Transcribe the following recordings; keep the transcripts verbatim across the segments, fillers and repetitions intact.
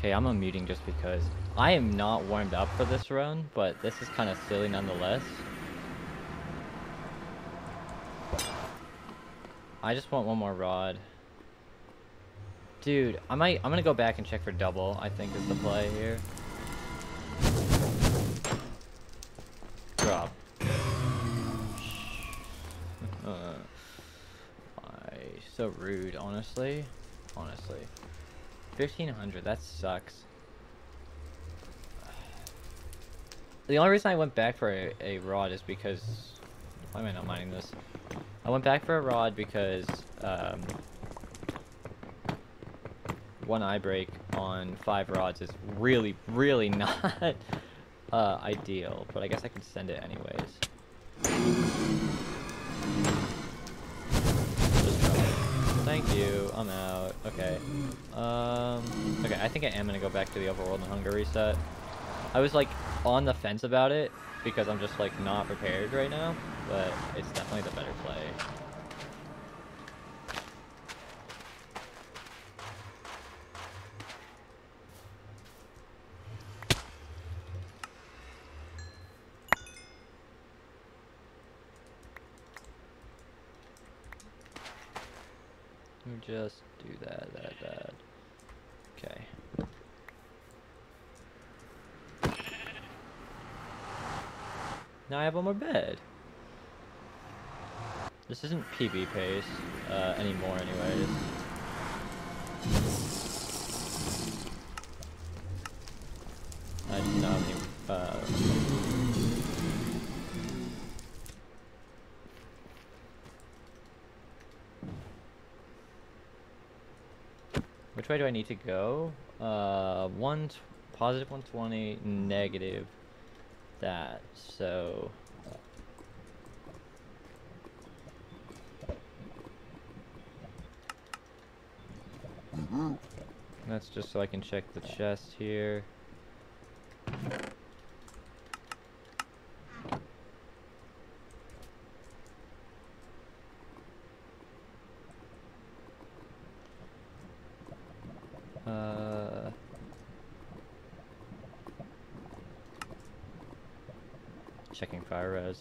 Okay, I'm unmuting just because I am not warmed up for this run, but this is kind of silly nonetheless. I just want one more rod. Dude, I might, I'm gonna go back and check for double, I think is the play here. Drop. uh, I, so rude, honestly. Honestly. fifteen hundred, that sucks. The only reason I went back for a, a rod is because... Why am I not mining this? I went back for a rod because... Um, one eye break on five rods is really, really not uh, ideal. But I guess I could send it anyways. Just try it. Thank you. I'm out. Okay. Um, okay, I think I am going to go back to the overworld and hunger reset. I was like on the fence about it because I'm just like not prepared right now, but it's definitely the better play. Just do that, that, that. Okay. Now I have one more bed. This isn't P V pace uh, anymore anyways. I just don't have any, uh... Which way do I need to go? Uh, one, positive one twenty, negative that, so... Mm-hmm. That's just so I can check the chest here. Uh... Checking fire res.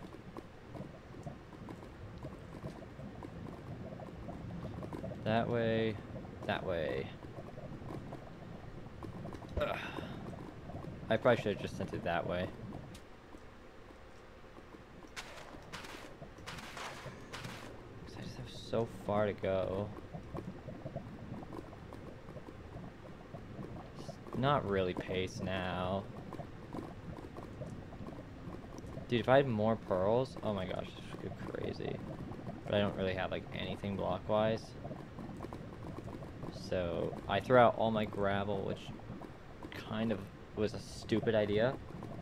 That way, that way. Ugh. I probably should have just sent it that way. Cause I just have so far to go. It's not really pace now. Dude, if I had more pearls, oh my gosh, this would go crazy. But I don't really have like anything block-wise. So I threw out all my gravel, which kind of was a stupid idea.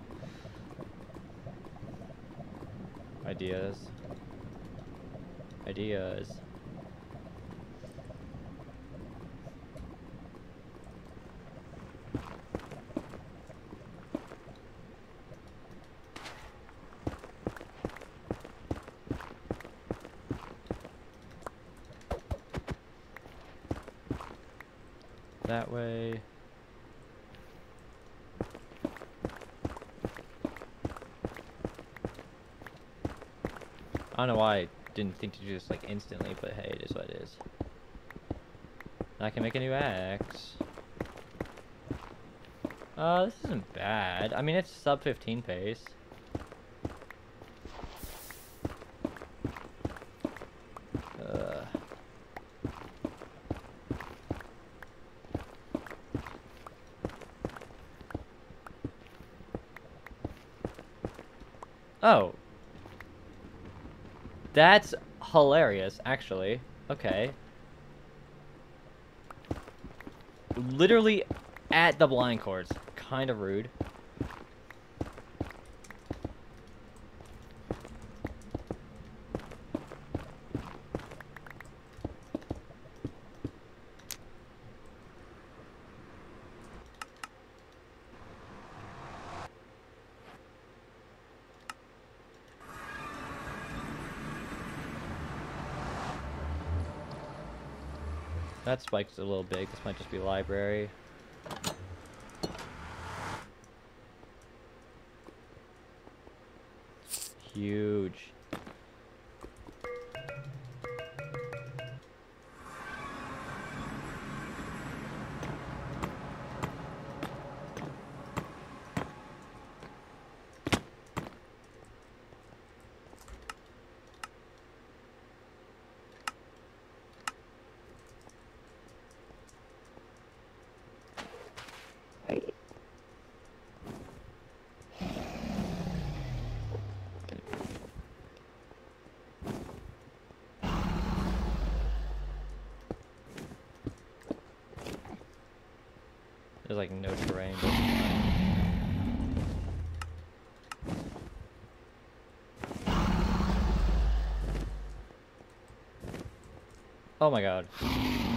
Ideas. Ideas. That way. I don't know why I didn't think to do this like instantly, but hey, it is what it is. I can make a new axe. Uh, this isn't bad. I mean, it's sub fifteen pace. Uh. Oh. That's hilarious, actually. Okay. Literally at the blind cords. Kind of rude. That spike's a little big. This might just be library. Huge. There's like no terrain. But oh my god.